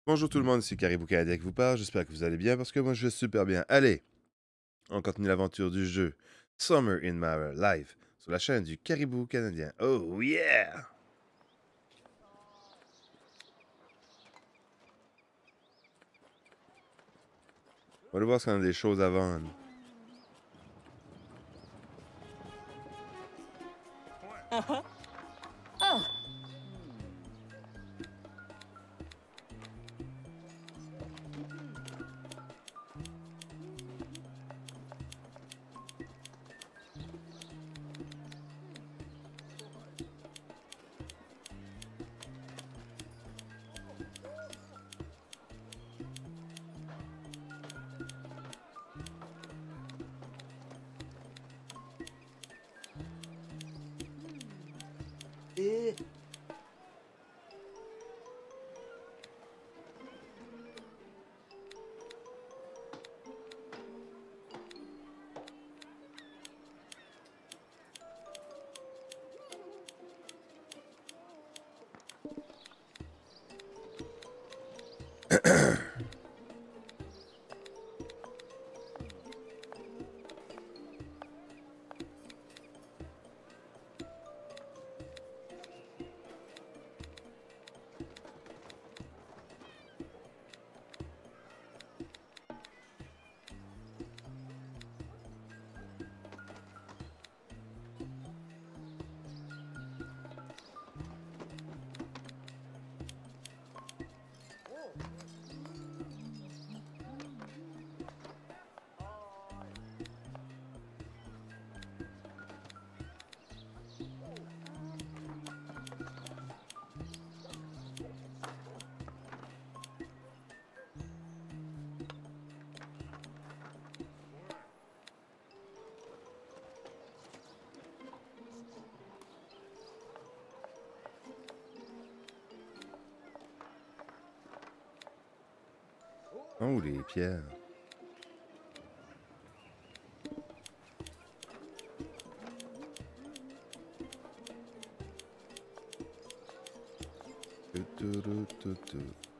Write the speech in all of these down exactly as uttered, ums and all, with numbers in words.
Bonjour tout le monde, c'est Caribou Canadien qui vous parle. J'espère que vous allez bien parce que moi je vais super bien. Allez, on continue l'aventure du jeu Summer in Mara live sur la chaîne du Caribou Canadien. Oh yeah! On va aller voir si on a des choses à vendre. Uh-huh. Oh. Eh. Oh, les pierres. Tu, tu, tu, tu, tu.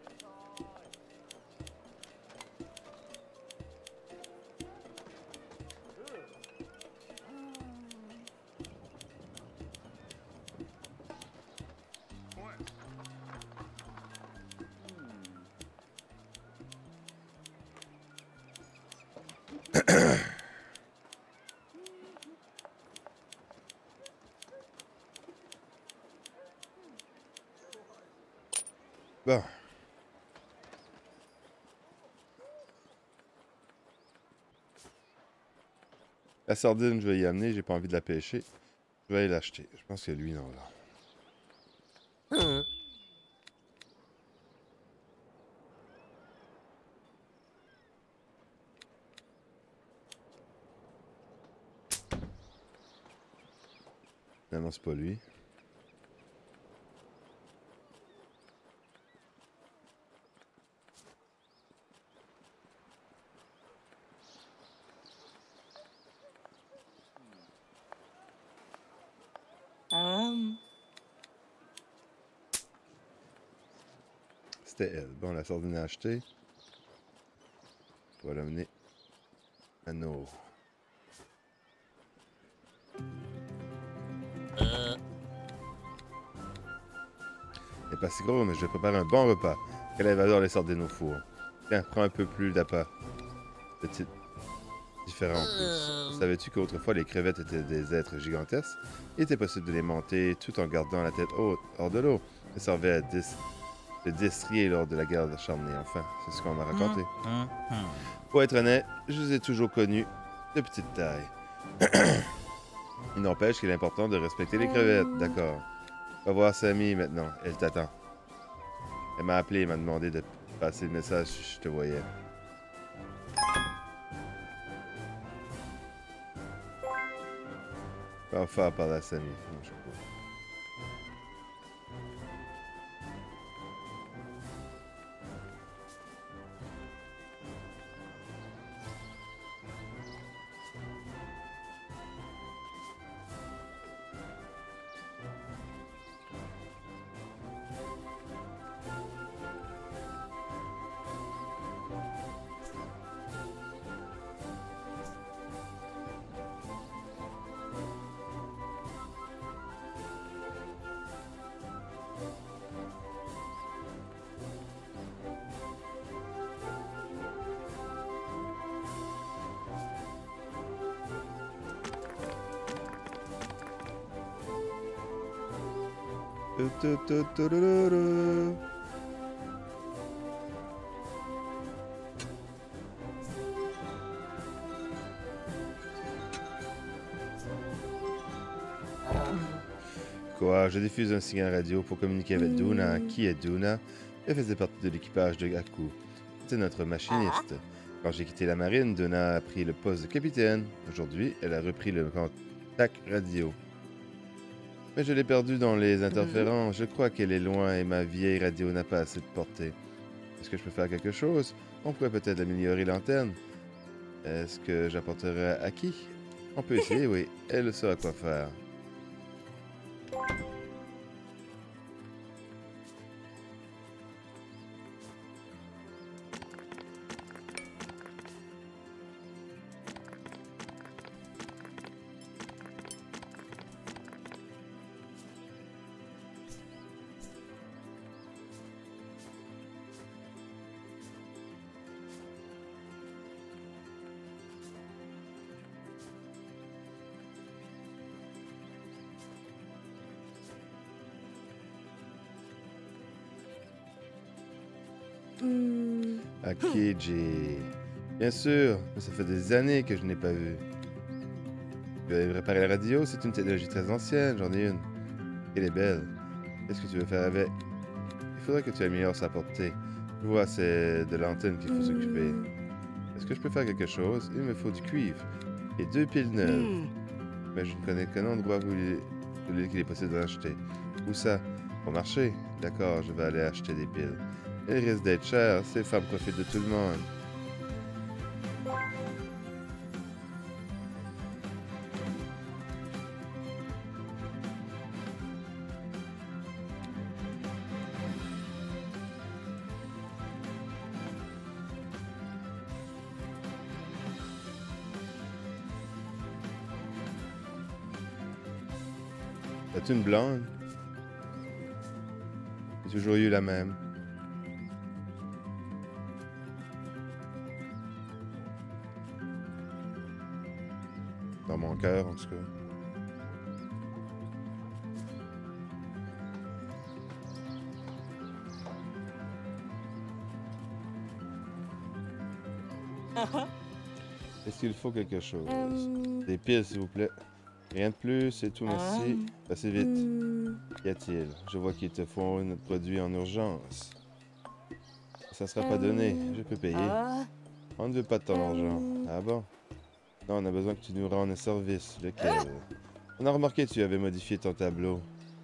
Bon. La sardine, je vais y amener. J'ai pas envie de la pêcher. Je vais aller l'acheter. Je pense que lui, non, là. Huh. Non, non, c'est pas lui. Um. C'était elle. Bon, la sardine à acheter. On va l'amener à nos... Uh. Elle est pas si gros, mais je vais préparer un bon repas. Quelle adore les sardines au four. Tiens, prends un peu plus d'appât. Petite différent en plus. Uh. Savais-tu qu'autrefois les crevettes étaient des êtres gigantesques? Il était possible de les monter tout en gardant la tête haute, hors de l'eau. Elles servaient à dis de destrier lors de la guerre de Charney, enfin. C'est ce qu'on m'a raconté. Hmm, hmm. Pour être honnête, je les ai toujours connus de petite taille. Il n'empêche qu'il est important de respecter les crevettes, d'accord. Va voir Sammy maintenant, elle t'attend. Elle m'a appelé et m'a demandé de passer le message si je te voyais. Pas faire par la Sammy. Non, je sais pas. Tu, tu, tu, tu, tu, tu, tu. Quoi? Je diffuse un signal radio pour communiquer avec Duna. Qui est Duna? Elle faisait partie de l'équipage de Haku. C'était notre machiniste. Quand j'ai quitté la marine, Duna a pris le poste de capitaine. Aujourd'hui, elle a repris le contact radio. Mais je l'ai perdue dans les interférences. Je crois qu'elle est loin et ma vieille radio n'a pas assez de portée. Est-ce que je peux faire quelque chose? On pourrait peut-être améliorer l'antenne. Est-ce que j'apporterai à qui? On peut essayer, oui. Elle saura quoi faire. Akiji. Bien sûr, mais ça fait des années que je n'ai pas vu. Tu veux réparer la radio? C'est une technologie très ancienne, j'en ai une. Elle est belle. Qu'est-ce que tu veux faire avec? Il faudrait que tu améliores sa portée. Je vois, c'est de l'antenne qu'il faut s'occuper. Est-ce que je peux faire quelque chose? Il me faut du cuivre et deux piles neuves. Mais je ne connais qu'un endroit où il est, qu'il est possible d'acheter. Où ça? Au marché? D'accord, je vais aller acheter des piles. Il risque d'être cher, ces femmes profitent de tout le monde. As-tu une blonde? J'ai toujours eu la même. Dans mon cœur, en tout cas. Est-ce qu'il faut quelque chose? Um... Des piles, s'il vous plaît. Rien de plus, c'est tout, merci. Um... Passez vite. Um... Qu'y a-t-il? Je vois qu'il te faut un produit en urgence. Ça sera pas donné, je peux payer. Uh... On ne veut pas de ton argent. Ah bon? Non, on a besoin que tu nous rendes un service. Lequel? On a remarqué que tu avais modifié ton tableau.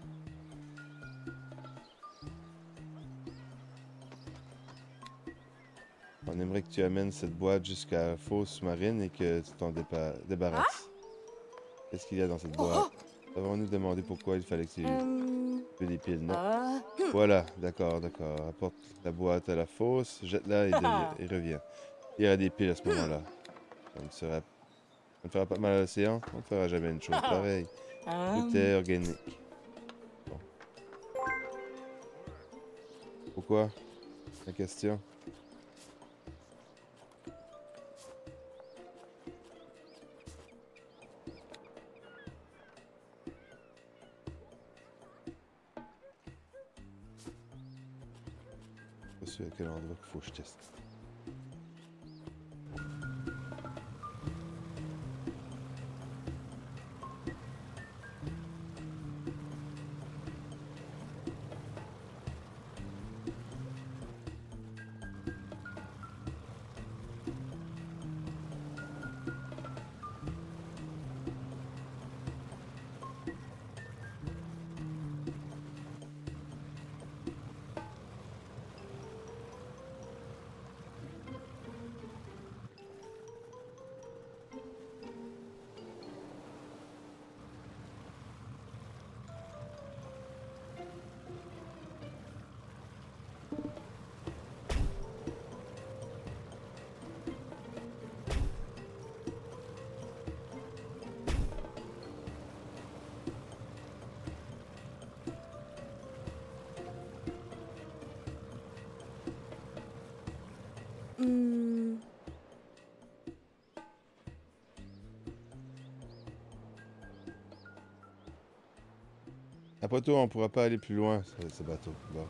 On aimerait que tu amènes cette boîte jusqu'à la fosse sous-marine et que tu t'en débarrasses. Qu'est-ce qu'il y a dans cette boîte? Avons-nous demandé pourquoi il fallait que tu aies des piles? Non. Voilà, d'accord, d'accord. Apporte la boîte à la fosse, jette-la et, et reviens. Il y aura des piles à ce moment-là. Ça ne sera... Ça ne fera pas mal à l'océan. On ne fera jamais une chose pareille. Tout est organique. Bon. Pourquoi? La question? Je sais à quel endroit qu'il faut que je teste. pas tout, on pourra pas aller plus loin, ce, ce bateau. Bon.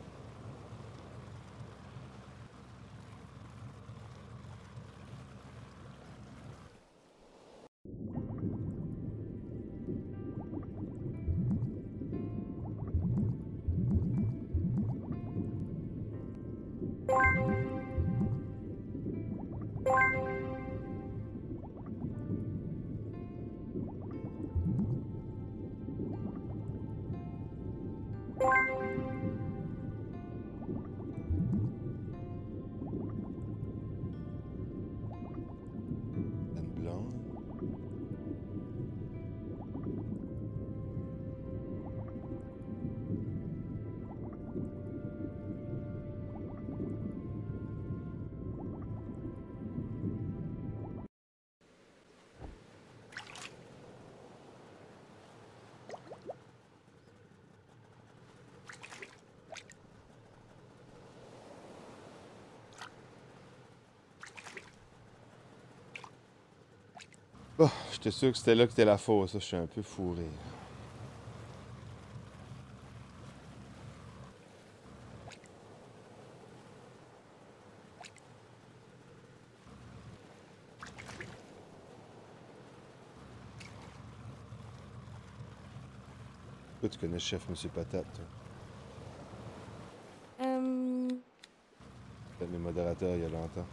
Oh, j'étais sûr que c'était là que c'était la fosse. Ça, je suis un peu fourré. Toi, tu connais le chef Monsieur Patate, toi. Euh... Peut-être le modérateur il y a longtemps.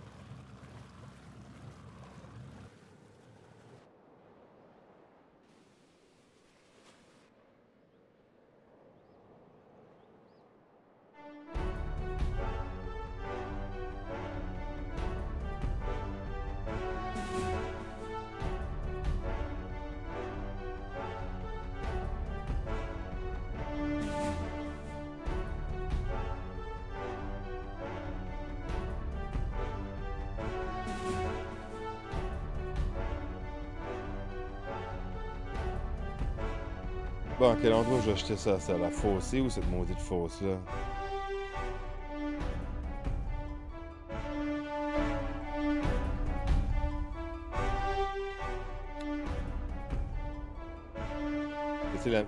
Bon, à quel endroit je vais acheter ça? C'est à la fossée ou cette maudite fosse-là? C'est la...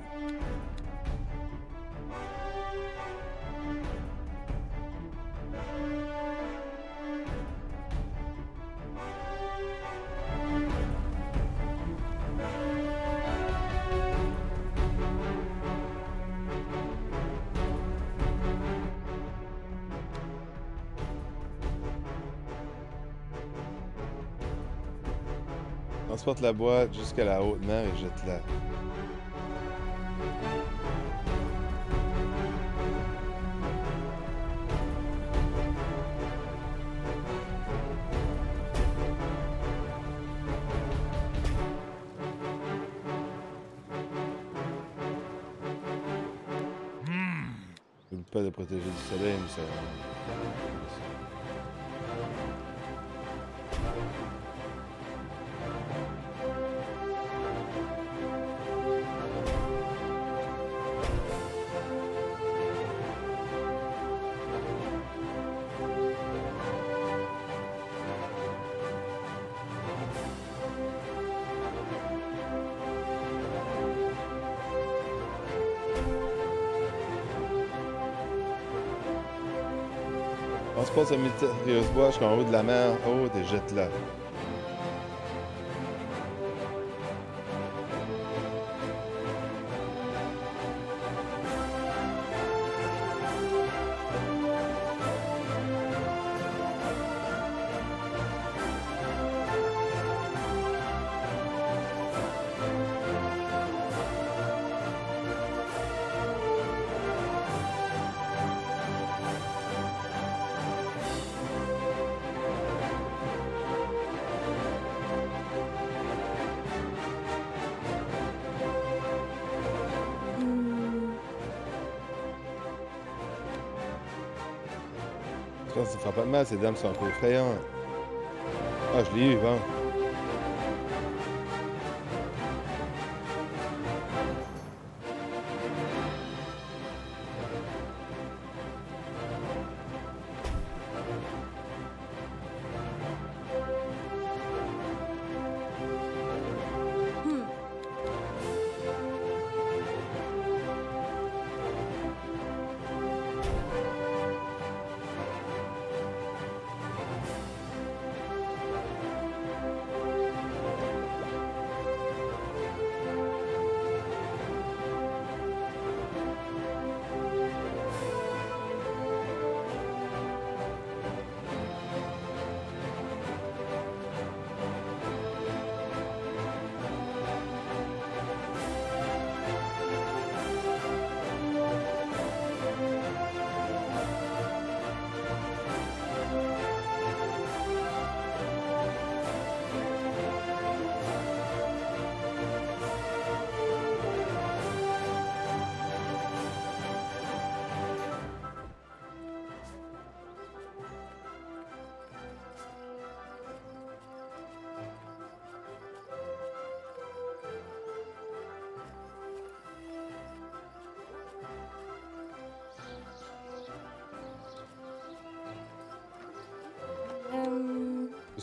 Transporte la boîte jusqu'à la haute mer et jette-la. N'oublie pas de protéger du soleil, mais ça... Transporte ce mystérieuse boîte jusqu'en haut de la mer haute et jette-la. Je pense que ça fera pas de mal, ces dames sont un peu effrayantes. Ah, je l'ai eu, bon.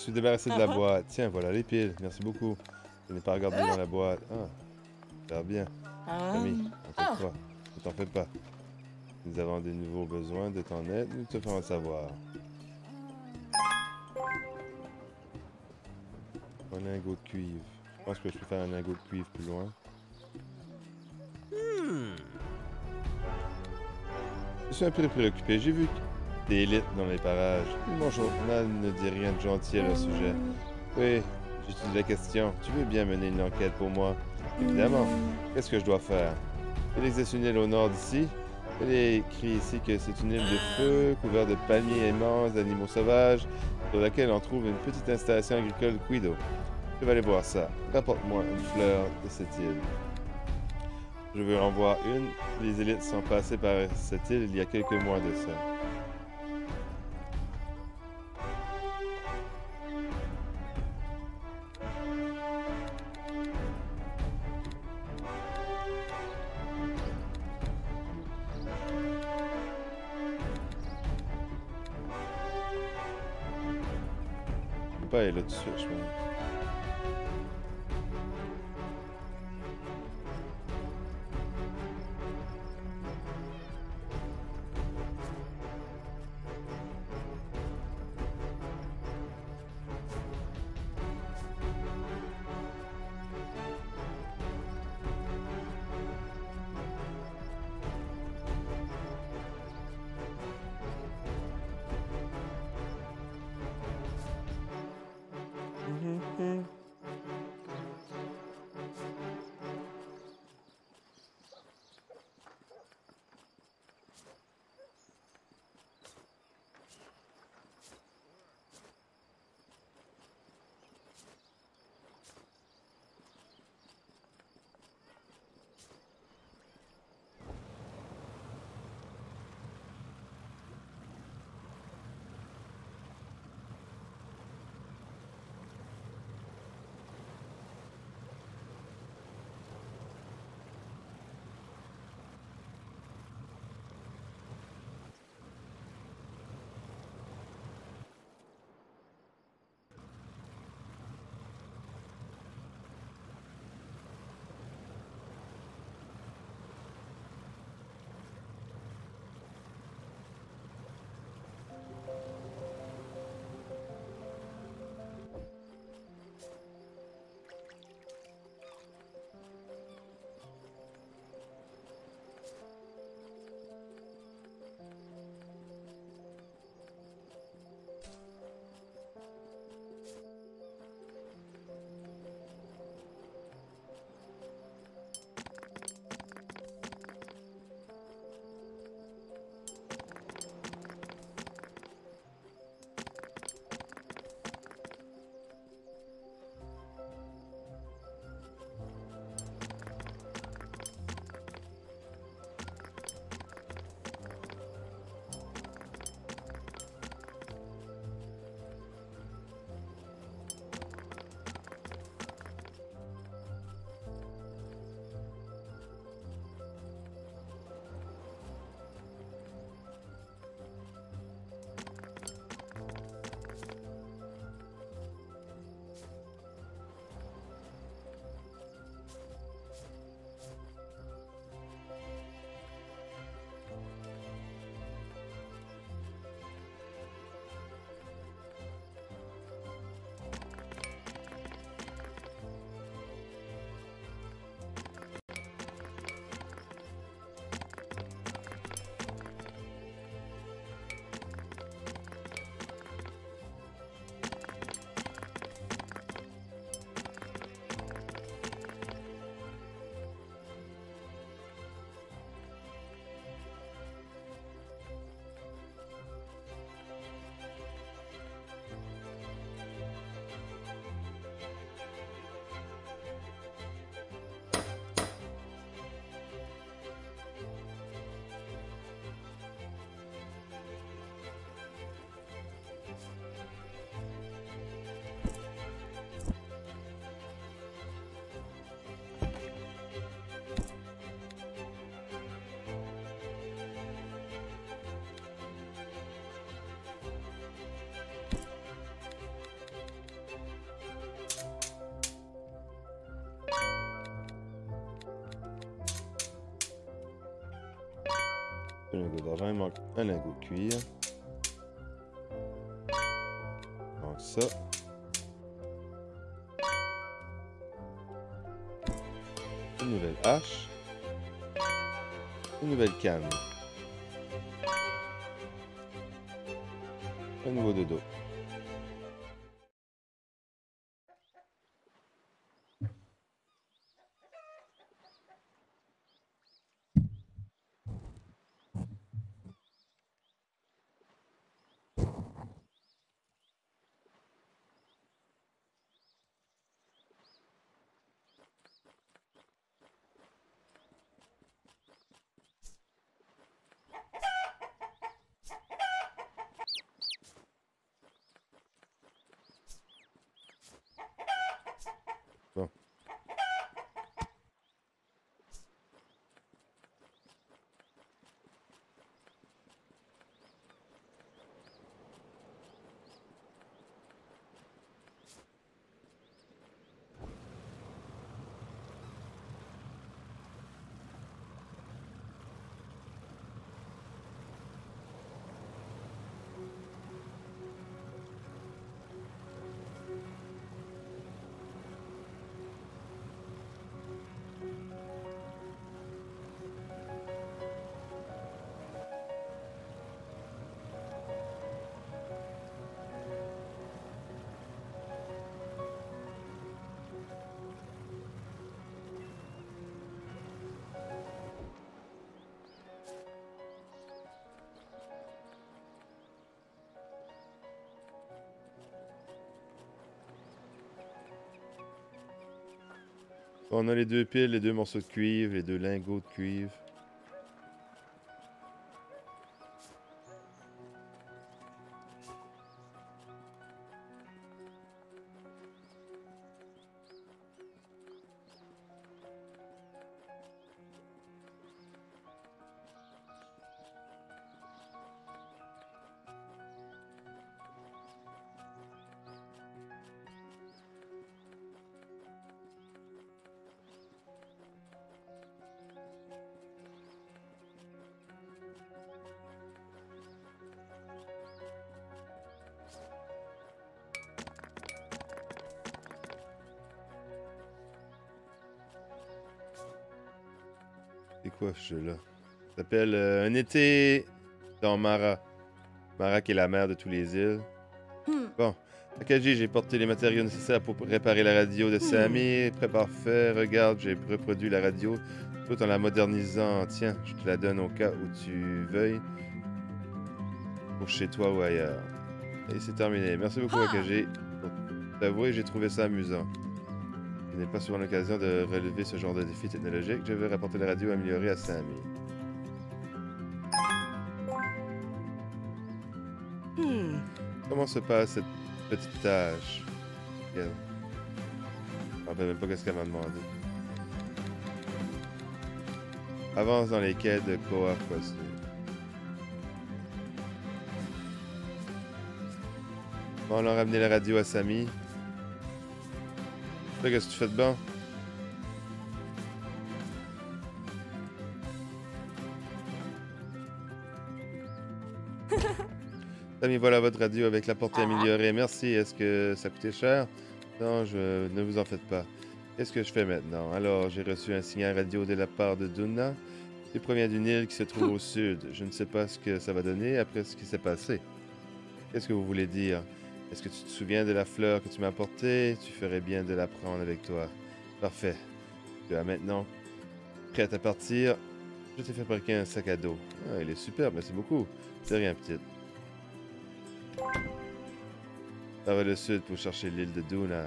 suis débarrassé de la boîte. Tiens, voilà les piles. Merci beaucoup. Je n'ai pas regardé dans la boîte. Ah, ça va bien. Ami, Hum. on te croit. Ne t'en fais pas. Nous avons de nouveaux besoins de ton aide. Nous te ferons savoir. Un lingot de cuivre. Je pense que je peux faire un lingot de cuivre plus loin. Hmm. Je suis un peu préoccupé. J'ai vu des élites dans les parages. Mon journal ne dit rien de gentil à leur sujet. Oui, j'étudie la question. Tu veux bien mener une enquête pour moi? Évidemment. Qu'est-ce que je dois faire? Il existe une île au nord d'ici. Il est écrit ici que c'est une île de feu, couverte de palmiers immenses, d'animaux sauvages, sur laquelle on trouve une petite installation agricole Quido. Je vais aller voir ça. Rapporte-moi une fleur de cette île. Je veux en voir une. Les élites sont passées par cette île il y a quelques mois de ça. Je peux pas aller là tout de suite, je pense. Mhm. Un lingot d'argent, il manque un lingot de cuir. Il manque ça. Une nouvelle hache. Une nouvelle canne. Un nouveau dodo. Bon. On a les deux piles, les deux morceaux de cuivre, les deux lingots de cuivre. C'est quoi ce jeu-là? Ça s'appelle euh, Un été dans Mara. Mara qui est la mère de tous les îles. Hmm. Bon, Akagi, j'ai porté les matériaux nécessaires pour réparer la radio de Sammy. Prêt parfait, regarde, j'ai reproduit la radio tout en la modernisant. Tiens, je te la donne au cas où tu veuilles. Pour chez toi ou ailleurs. Et c'est terminé. Merci beaucoup, Ah! Akagi. Pour t'avouer, j'ai trouvé ça amusant. Je n'ai pas souvent l'occasion de relever ce genre de défi technologique. Je vais rapporter la radio améliorée à Sammy. Hmm. Comment se passe cette petite tâche? Regarde. Je ne me rappelle même pas ce qu'elle m'a demandé. Avance dans les quais de Koa Foster. Bon, on a ramené la radio à Sammy. Là, qu'est-ce que tu fais de bon? Sammy, voilà votre radio avec la portée améliorée. Merci. Est-ce que ça coûtait cher? Non, je ne vous en faites pas. Qu'est-ce que je fais maintenant? Alors, j'ai reçu un signal radio de la part de Duna. Il provient d'une île qui se trouve au sud. Je ne sais pas ce que ça va donner après ce qui s'est passé. Qu'est-ce que vous voulez dire? Est-ce que tu te souviens de la fleur que tu m'as apportée? Tu ferais bien de la prendre avec toi. Parfait. Tu es maintenant prête à partir. Je t'ai fabriqué un sac à dos. Ah, il est super, merci beaucoup. C'est rien, petite. Ça va le sud pour chercher l'île de Duna.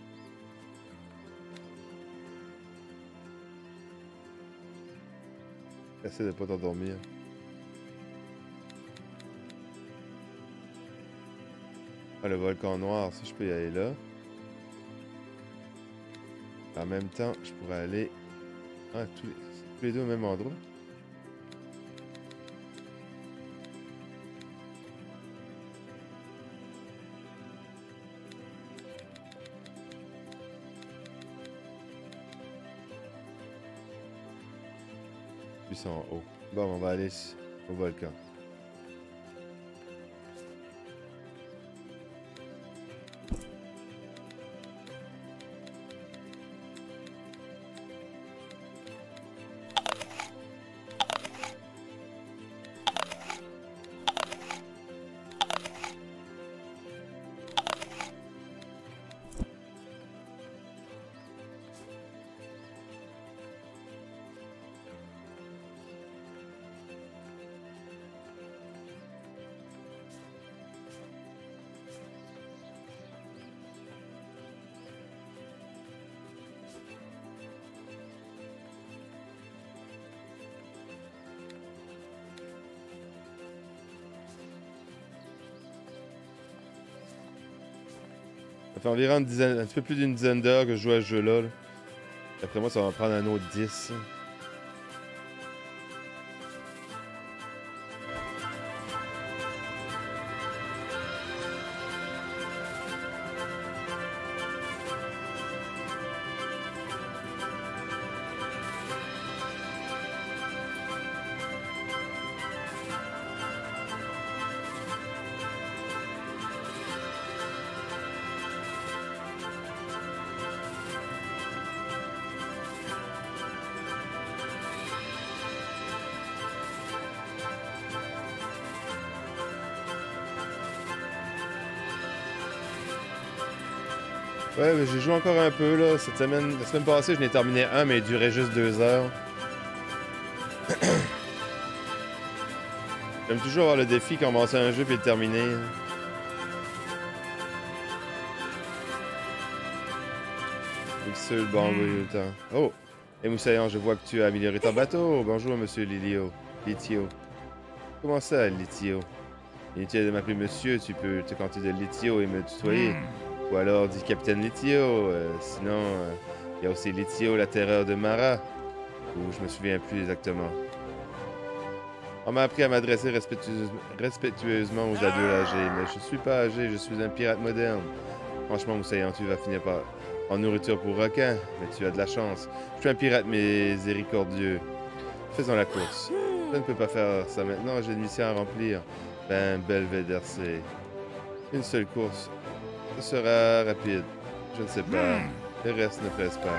Essaie de pas t'endormir. Ah, le volcan noir, ça je peux y aller là. En même temps, je pourrais aller... Ah, tous les, tous les deux au même endroit. Puis c'est en haut. Bon, on va aller... au volcan. Ça fait environ une dizaine, un petit peu plus d'une dizaine d'heures que je joue à ce jeu-là. Là. Après moi, ça va en prendre un autre dix. Ouais, mais j'ai joué encore un peu là. Cette semaine, la semaine passée, je n'ai terminé un, mais il durait juste deux heures. J'aime toujours avoir le défi, commencer un jeu puis le terminer. Mixer le bon, oui, le temps. Oh! Et Moussaillon, je vois que tu as amélioré ton bateau. Bonjour, monsieur Lilio. Litio. Comment ça, Litio? Inutile de m'appeler monsieur, tu peux te canter de Litio et me tutoyer. Ou alors dit Capitaine Litio. Euh, sinon, euh, il y a aussi Litio, la terreur de Mara. Ou je me souviens plus exactement. On m'a appris à m'adresser respectueuse... respectueusement aux adultes âgés, mais je suis pas âgé, je suis un pirate moderne. Franchement, Moussaillon, tu vas finir par... en nourriture pour requin, mais tu as de la chance. Je suis un pirate miséricordieux. Faisons la course. Je ne peux pas faire ça maintenant, j'ai une mission à remplir. Ben, Belvedere, c'est... une seule course. Ce sera rapide. Je ne sais pas. Le reste ne presse pas.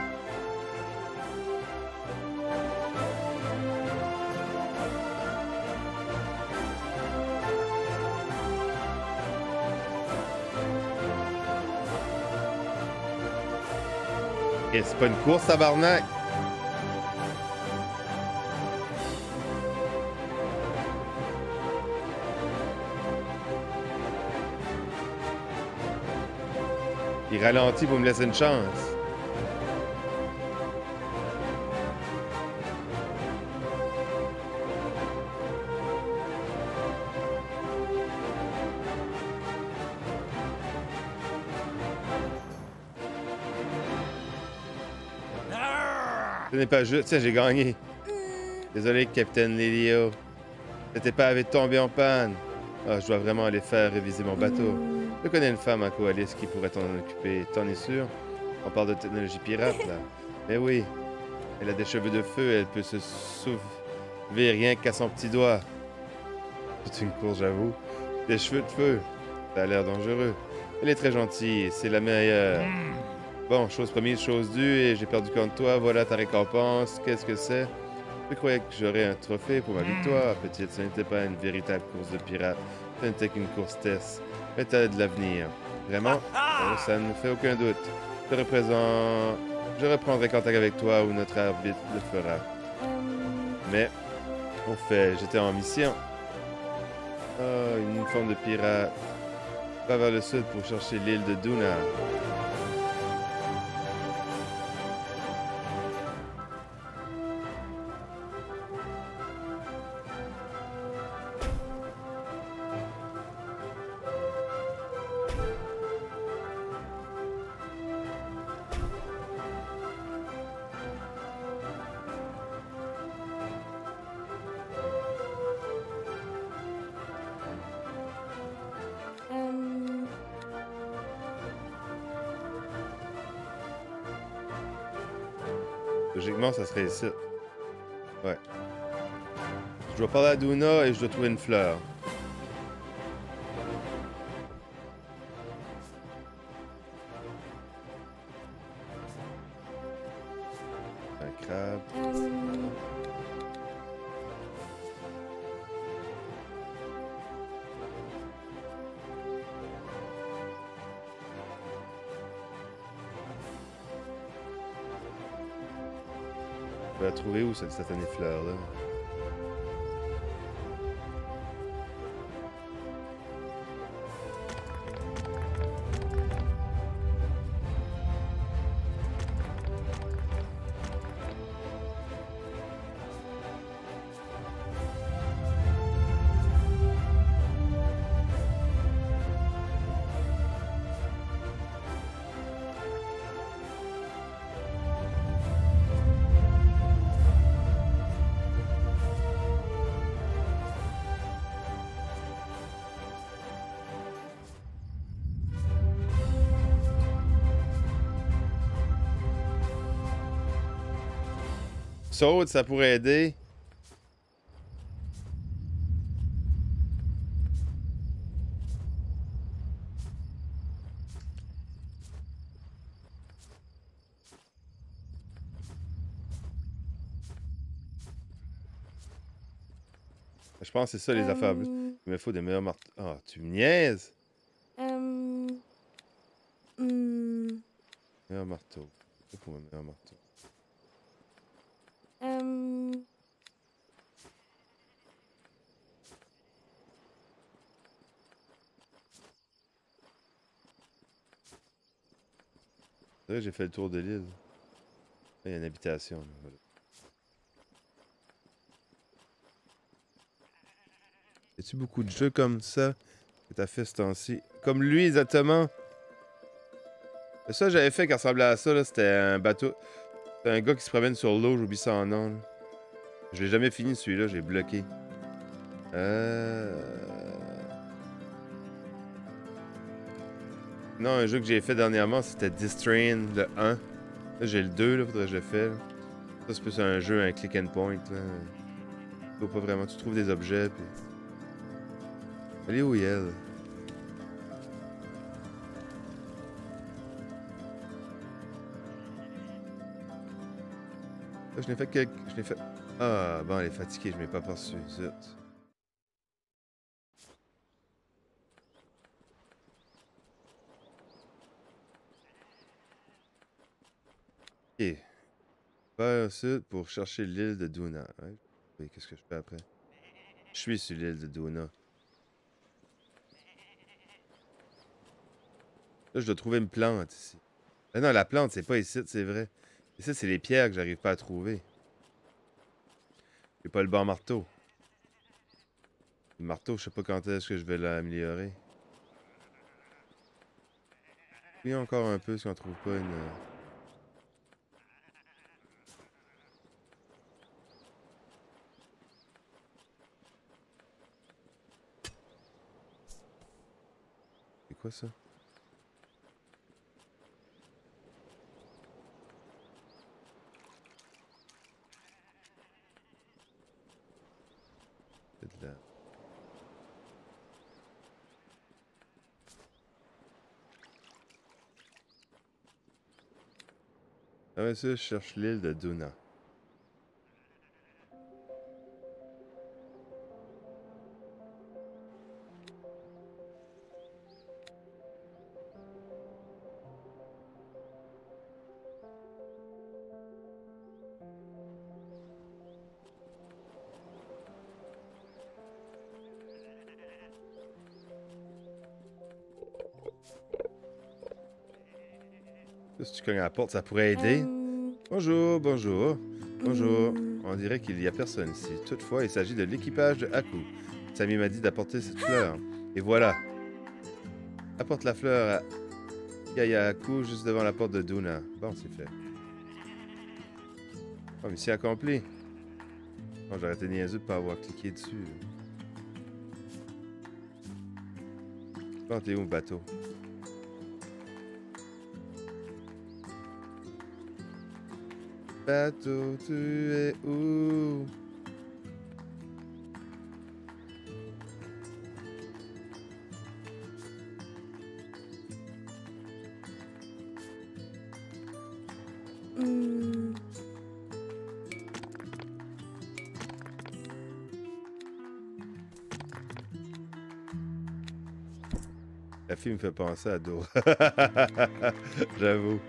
Et c'est pas une course, tabarnak! Il ralentit pour me laisser une chance. Ce n'est pas juste... Tiens, j'ai gagné. Désolé, Capitaine Lilio. C'était pas avait tombé en panne. Ah, je dois vraiment aller faire réviser mon bateau. Je connais une femme en Coalice qui pourrait t'en occuper. T'en es sûr? On parle de technologie pirate, là. Mais oui. Elle a des cheveux de feu. Elle peut se soulever rien qu'à son petit doigt. C'est une course, j'avoue. Des cheveux de feu. Ça a l'air dangereux. Elle est très gentille. C'est la meilleure. Bon, chose promise, chose due, et j'ai perdu contre toi. Voilà ta récompense. Qu'est-ce que c'est? Je croyais que j'aurais un trophée pour ma victoire, petite. Ce n'était pas une véritable course de pirate. Ce n'était qu'une course test. Mais t'as de l'avenir. Vraiment? Oh, ça ne fait aucun doute. Je représente... Je reprendrai contact avec toi ou notre arbitre le fera. Mais, au fait, j'étais en mission. Oh, une forme de pirate. Va vers le sud pour chercher l'île de Duna. Logiquement, ça serait ici. Ouais. Je dois parler à Duna et je dois trouver une fleur. Un crabe. Euh... Je vais la trouver où cette satanée fleur là? Saute, ça pourrait aider. Je pense que c'est ça les affaires. Euh... Il me faut des meilleurs marteaux. Ah, tu me niaises? Euh... Hmm... Meilleur marteau. C'est pour un meilleur marteau. Euh... C'est vrai que j'ai fait le tour de l'île. Il y a une habitation. Là, voilà. Y a-tu beaucoup de jeux comme ça que t'as fait ce temps-ci? Comme lui, exactement. Ça, j'avais fait qui ressemblait à ça. C'était un bateau. C'était un gars qui se promène sur l'eau. J'oublie ça en nom. Là. Je l'ai jamais fini celui-là. J'ai bloqué. Euh... Non, un jeu que j'ai fait dernièrement, c'était Distrain, le un. Là, j'ai le deux, là, faudrait que je le fasse. Là. Ça, c'est plus un jeu, un click and point, là. Tu pas vraiment, tu trouves des objets, puis... Elle est où, elle? Là, je n'ai fait que... Je n'ai fait... Ah, bon, elle est fatiguée, je m'ai pas perçu, zut. Ok. Vers le sud pour chercher l'île de Duna. Ouais. Oui, qu'est-ce que je fais après? Je suis sur l'île de Duna. Là, je dois trouver une plante ici. Ah non, la plante, c'est pas ici, c'est vrai. Ici, c'est les pierres que j'arrive pas à trouver. J'ai pas le bon marteau. Le marteau, je sais pas quand est-ce que je vais l'améliorer. Oui, encore un peu si on trouve pas une... C'est quoi ça? C'est de la... Ah ouais, ça, je cherche l'île de Duna. Là, si tu cognes à la porte, ça pourrait aider. Euh... Bonjour, bonjour. Bonjour. Hmm... On dirait qu'il y a personne ici. Toutefois, il s'agit de l'équipage de Haku. Sami m'a dit d'apporter cette fleur. Et voilà. Apporte la fleur à Yaya Haku juste devant la porte de Duna. Bon, c'est fait. Oh, mission accomplie. Bon, j'aurais été niaiseux de pas avoir cliqué dessus. Bon, t'es où, le bateau? Bateau, tu es où? Hmm. La fille me fait penser à Dora. J'avoue.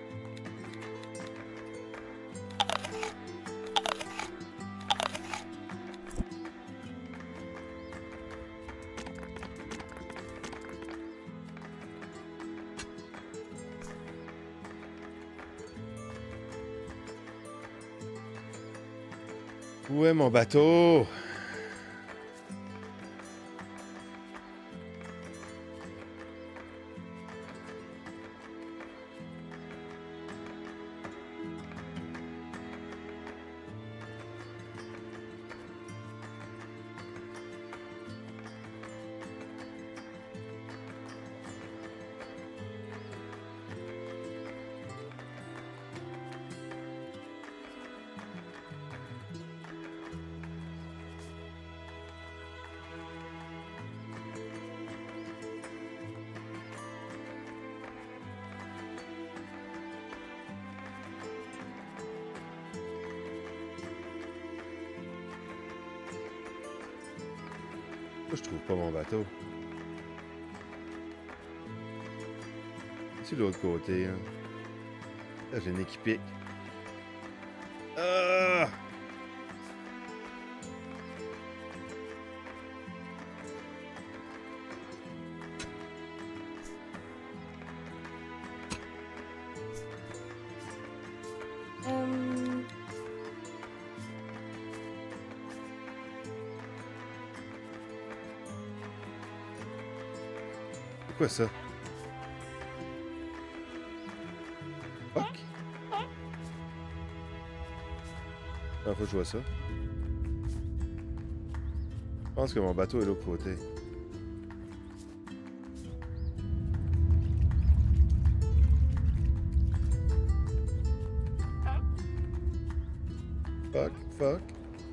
Où est mon bateau? Moi, je trouve pas mon bateau. C'est de l'autre côté, hein. Là, j'ai une équipique. Ah! Euh, C'est quoi ça? Fuck! Ah, faut que je vois ça. Je pense que mon bateau est de l'autre côté. Fuck, fuck.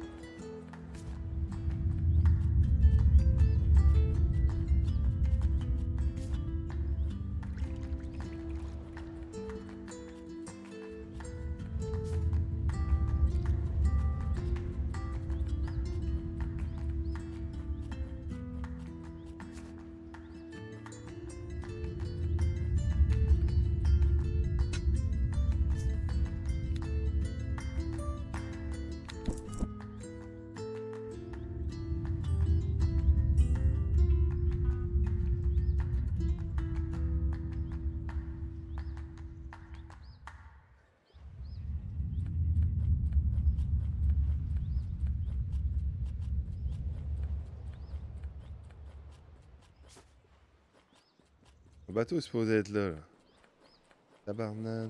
Le bateau est supposé être là, là. Tabarnane.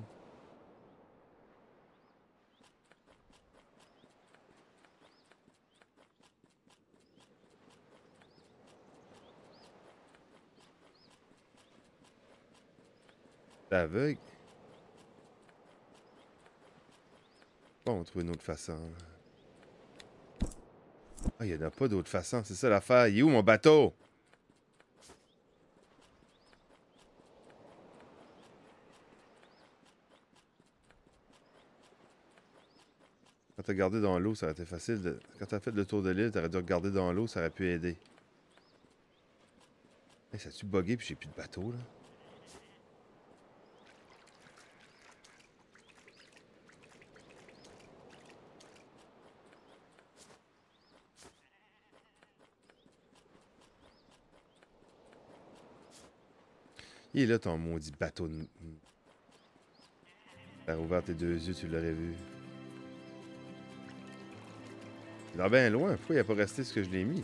T'es aveugle? Bon, on va trouver une autre façon. Ah, il n'y en a pas d'autre façon, c'est ça l'affaire. Il est où mon bateau? Quand t'as gardé dans l'eau, ça aurait été facile. De... Quand t'as fait le tour de l'île, t'aurais dû regarder dans l'eau, ça aurait pu aider. Hey, ça a-tu bugué puis j'ai plus de bateau, là? Il est là, ton maudit bateau de... T'as ouvert tes deux yeux, tu l'aurais vu. Il est bien loin. Pourquoi il n'a pas resté ce que je l'ai mis?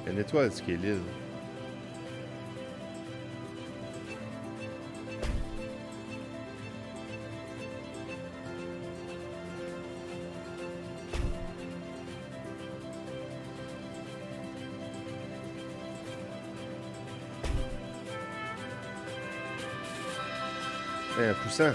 Il y a une étoile, ce qui est l'île. Hey, un poussin.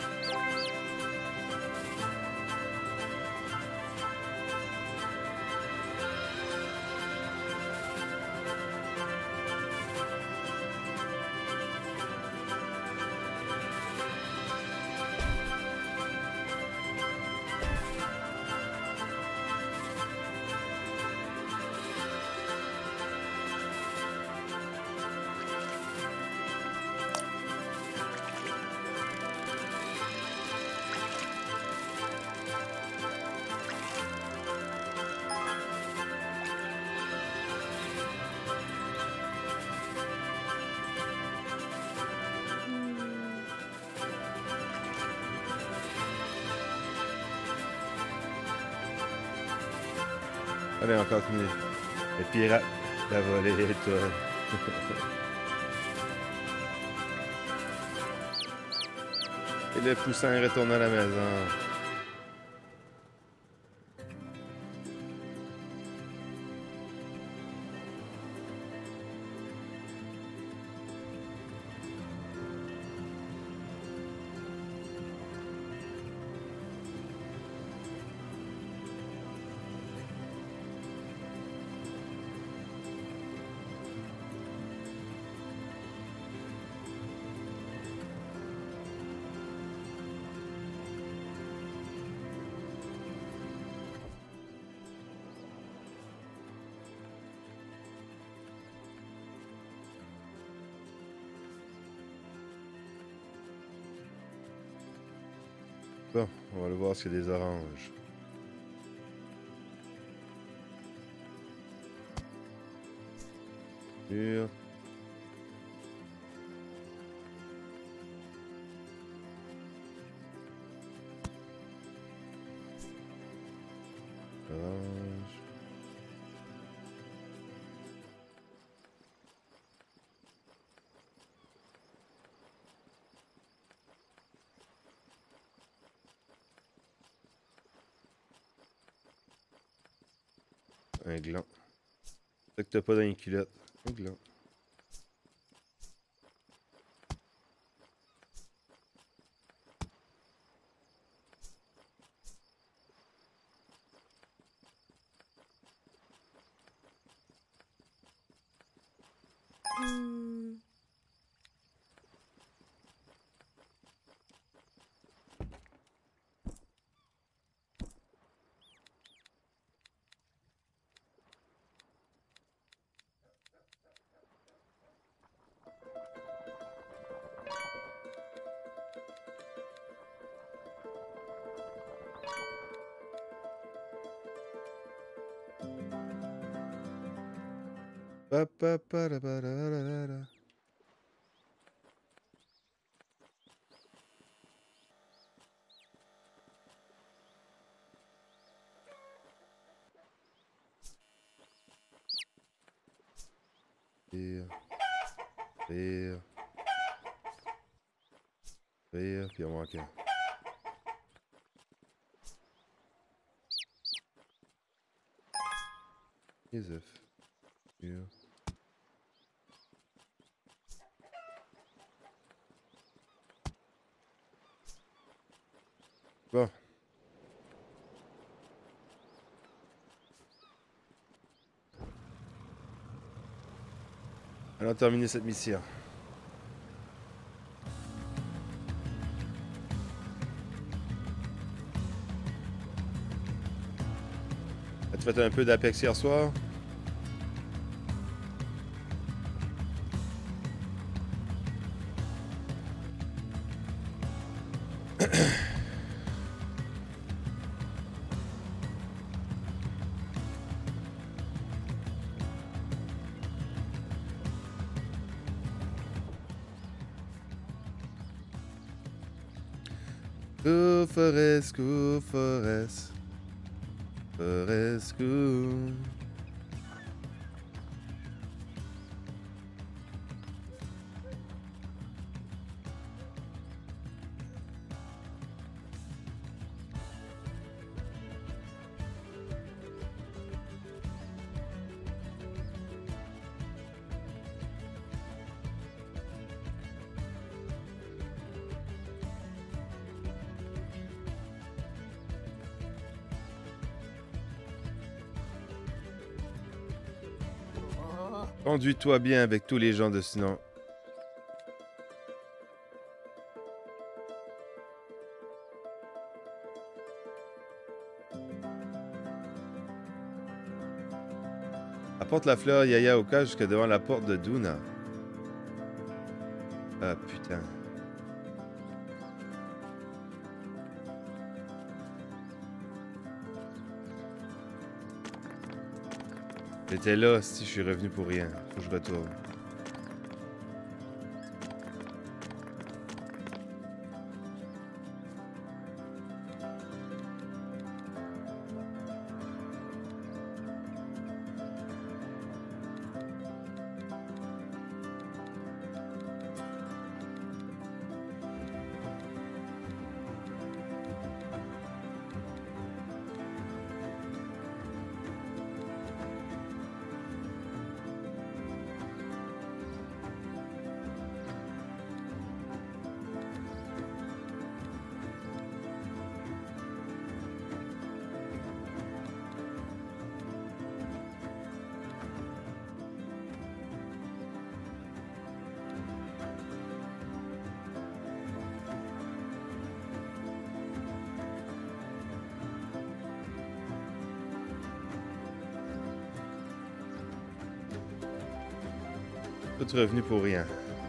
Allez, on continue. Les pirates, la volée, l'étoile. Et le poussin retourne à la maison. Bon, on va aller voir s'il y a des oranges. Sûr. Orange. Un gland. C'est que t'as pas dans les culottes. Un gland. Hmm. Pa, pa, pa, da, pa, da, da, da, da. Vire. Vire. Vire, puis on manque un. Les œufs. Vire. Bon. Allons terminer cette mission. As-tu fait un peu d'Apex hier soir? Cours, Forest, cours, Forest. Forest, cours. Conduis-toi bien avec tous les gens de ce nom. Apporte la fleur Yaya Oka jusque devant la porte de Duna. Ah putain. J'étais là, si je suis revenu pour rien. Faut que je retourne. Tout revenu pour rien.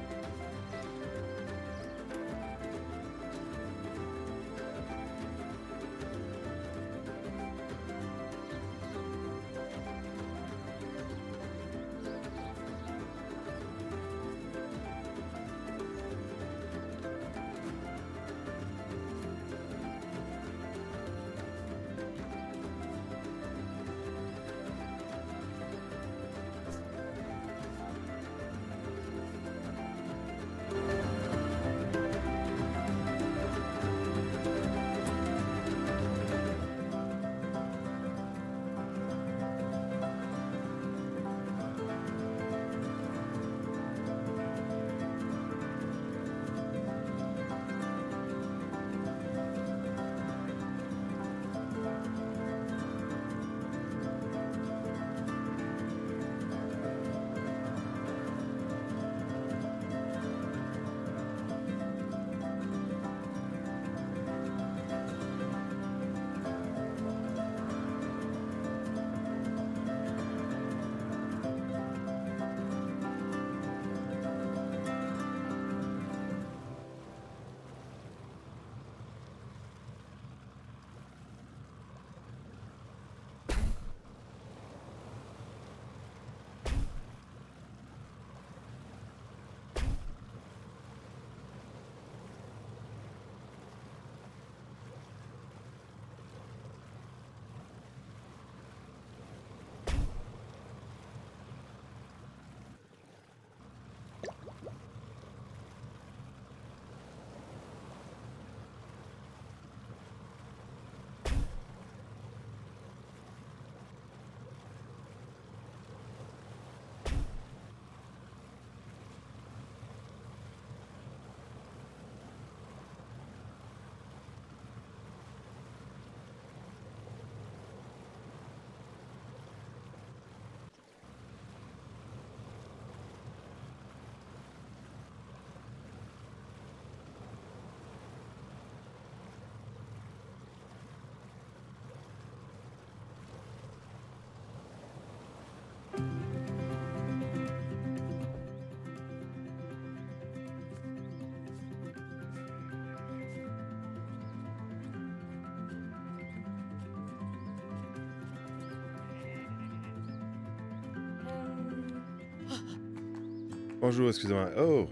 Bonjour, excusez-moi. Oh!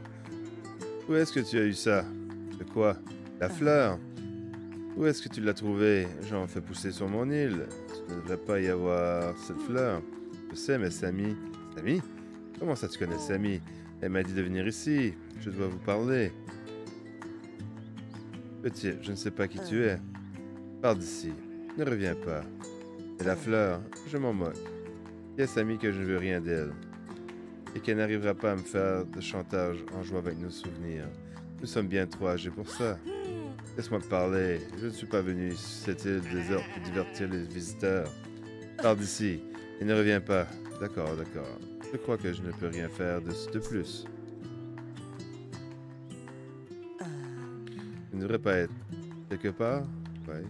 Où est-ce que tu as eu ça? De quoi? La fleur? Où est-ce que tu l'as trouvée? J'en fais pousser sur mon île. Il ne devrait pas y avoir cette fleur. Je sais, mais Samy... Samy? Comment ça tu connais Samy? Elle m'a dit de venir ici. Je dois vous parler. Petit, je ne sais pas qui tu es. Pars d'ici. Ne reviens pas. Et la fleur, je m'en moque. Dis à Samy que je ne veux rien d'elle. Et qu'elle n'arrivera pas à me faire de chantage en jouant avec nos souvenirs. Nous sommes bien trop âgés pour ça. Laisse-moi te parler. Je ne suis pas venu sur cette île déserte pour divertir les visiteurs. Pars d'ici et ne reviens pas. D'accord, d'accord. Je crois que je ne peux rien faire de, de plus. Euh, Il ne devrait pas être quelque part. Ouais.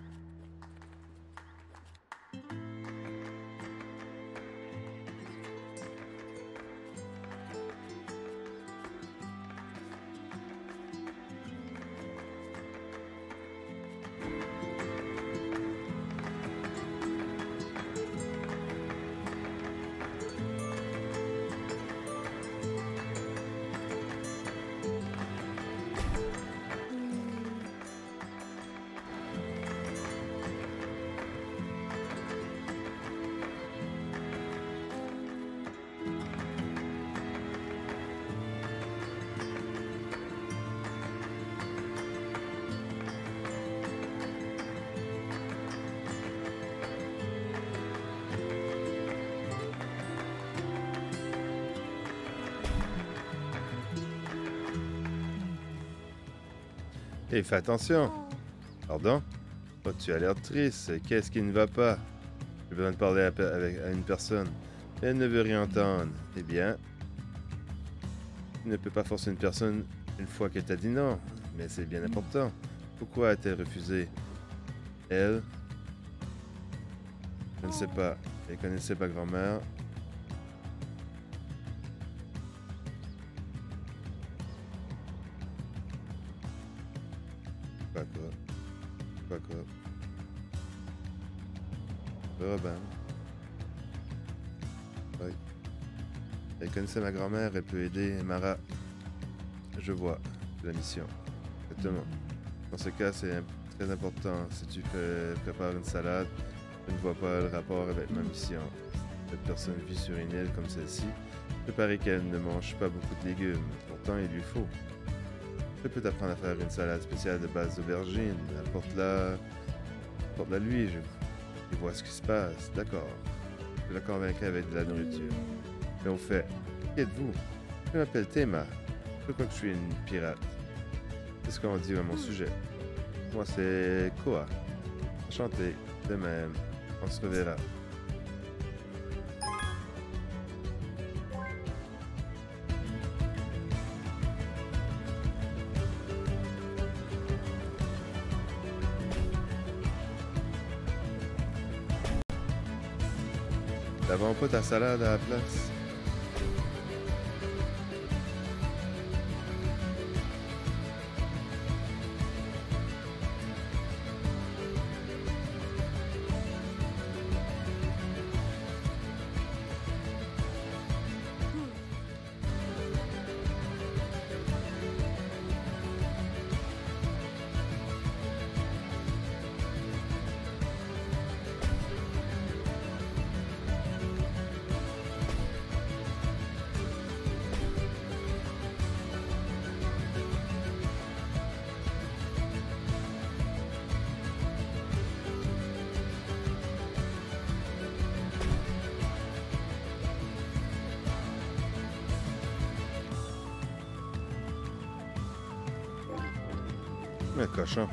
hmm, Hé, fais attention. oh, Pardon? Oh, tu as l'air triste. Qu'est-ce qui ne va pas? J'ai besoin de parler à, pe- avec, à une personne. Elle ne veut rien entendre. Eh bien, tu ne peux pas forcer une personne une fois qu'elle t'a dit non. Mais c'est bien important. Pourquoi a-t-elle refusé? Elle? Je ne sais pas. Elle connaissait ma grand-mère. Quoi quoi? Quoi quoi? Robin. Oui. Elle connaissait ma grand-mère, elle peut aider Mara. Je vois. C'est la mission. Exactement. Dans ce cas, c'est im- très important. Si tu fais, prépares une salade, je ne vois pas le rapport avec ma mission. Cette personne vit sur une île comme celle-ci. Je parie qu'elle ne mange pas beaucoup de légumes. Pourtant, il lui faut. Je peux t'apprendre à faire une salade spéciale de base d'aubergine. Apporte-la. Apporte-la lui, je. Il voit ce qui se passe. D'accord. Je la convaincrai avec de la nourriture. Et on fait. Qui êtes-vous? Je m'appelle Théma. Je crois que je suis une pirate. C'est ce qu'on dit à mon sujet. Moi, c'est Koa. Enchanté. De même. On se reverra. T'avons pas ta salade à la place? Un cochon.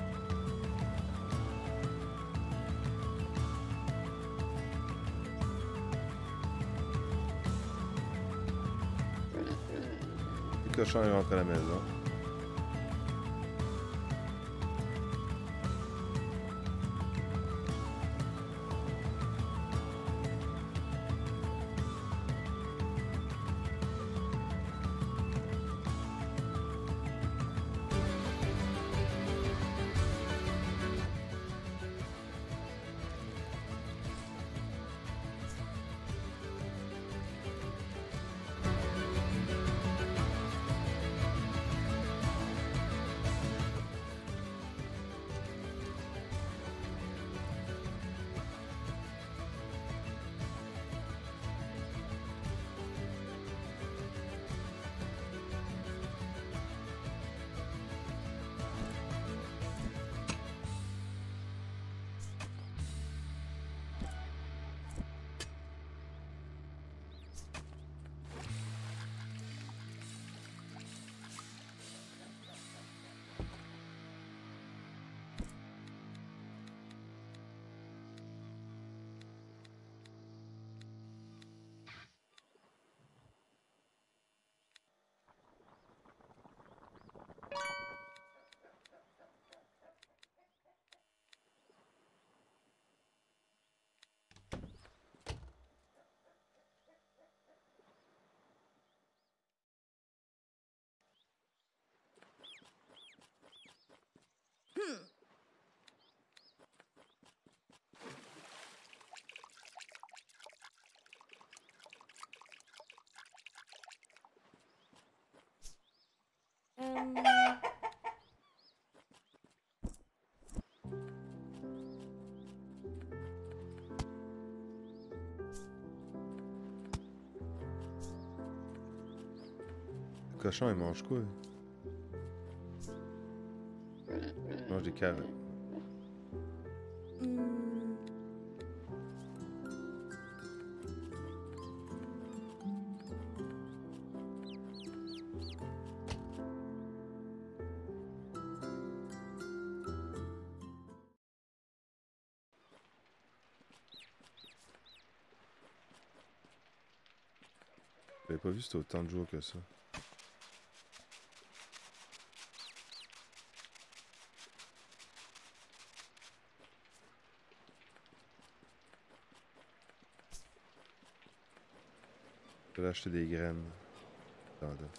Le cochon est rentré à la maison. cochon, il mange quoi? Il mange des carottes. Hmm. J'avais pas vu c'était autant de jours que ça. Je vais acheter des graines. Attends, là.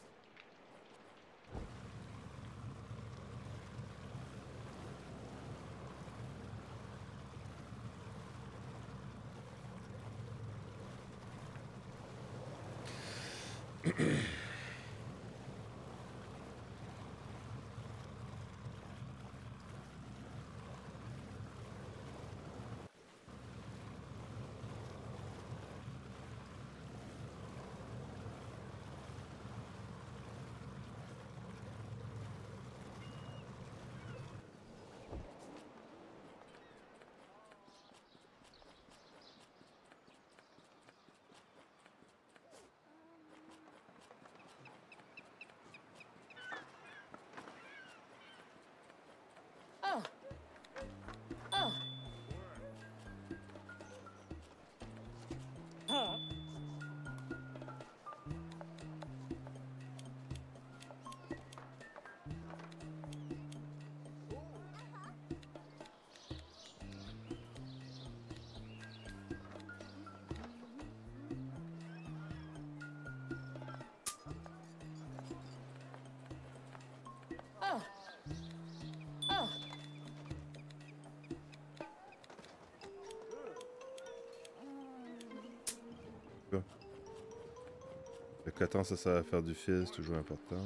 Oh. Oh. Huh. Oh. Oh. Le coton, ça sert à faire du fil, c'est toujours important.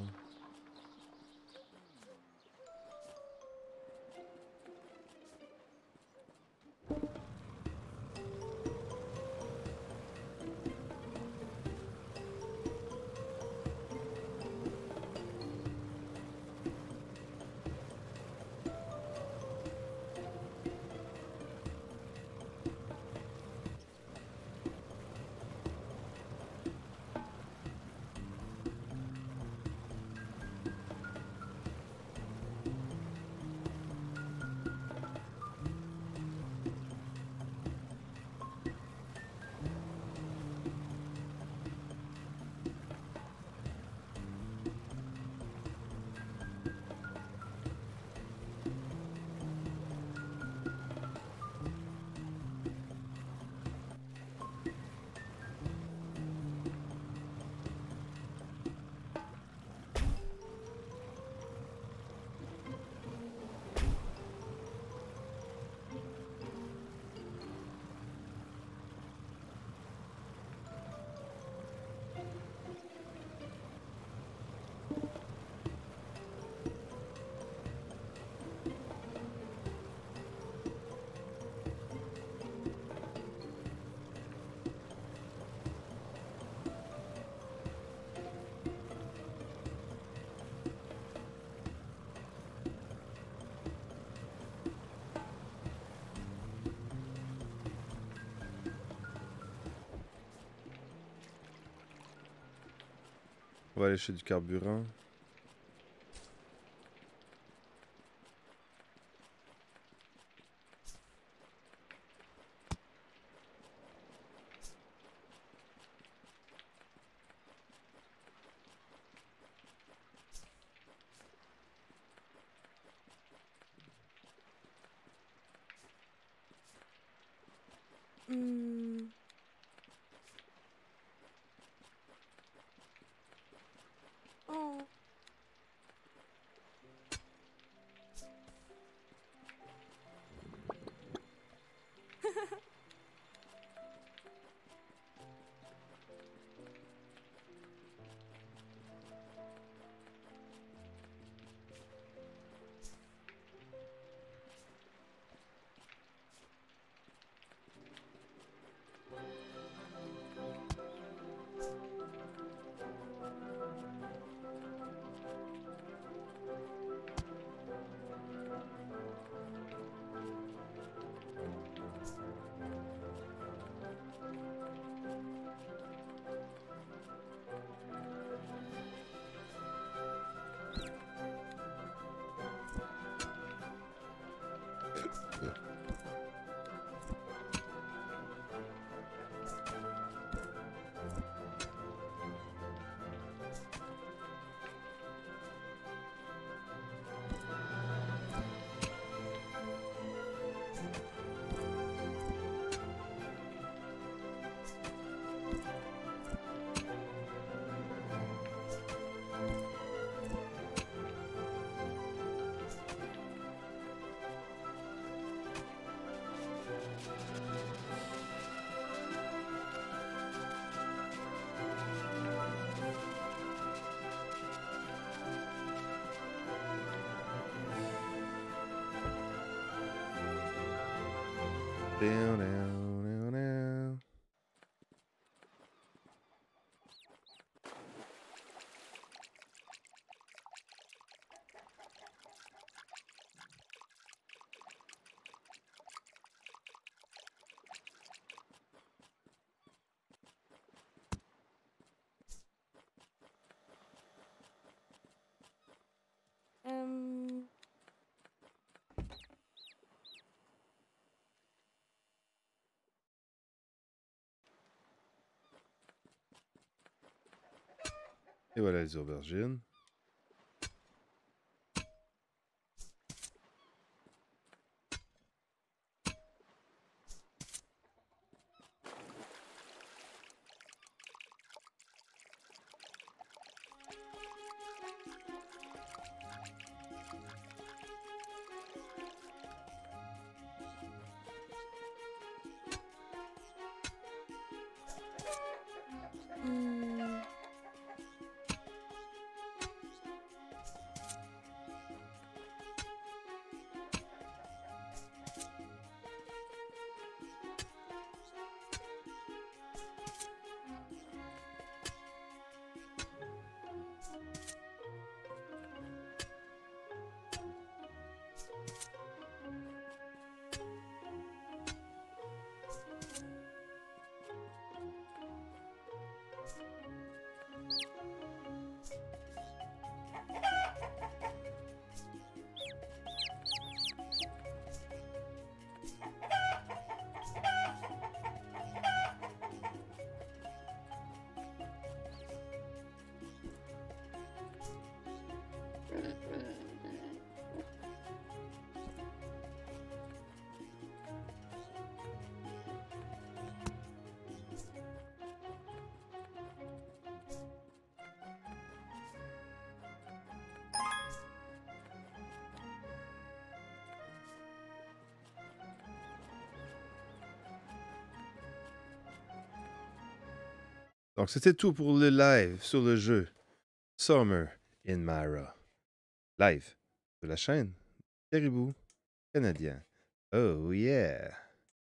On va aller acheter du carburant. Hmm. Oh. Down, down, down, down. Um. Et voilà les aubergines. Hmm. Donc, c'était tout pour le live sur le jeu Summer in Mara. Live de la chaîne Caribou Canadien. Oh yeah!